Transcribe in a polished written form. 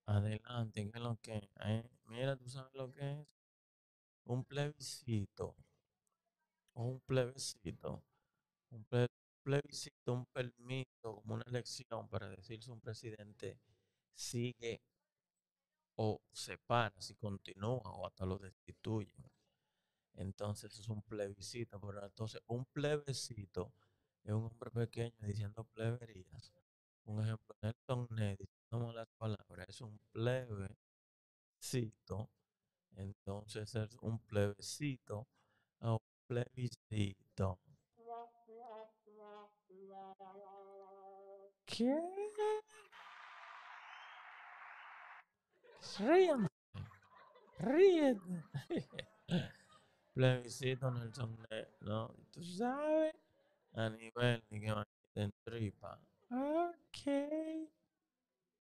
Adelante, ¿qué es lo que es? Mira, ¿tú sabes lo que es? Un plebiscito, o un plebiscito, un plebiscito, un permiso, como una elección para decir si un presidente sigue o se para, si continúa o hasta lo destituyen. Entonces es un plebiscito, pero entonces un plebiscito es un hombre pequeño diciendo pleberías. Un ejemplo, Nelson Ned diciendo malas palabras, es un plebiscito. Entonces es un plebiscito a un plebiscito. ¿Qué? Ríen, ríen. Plebiscito Nelson Ned, ¿no? Tú sabes, a nivel de que van en tripa. Ok.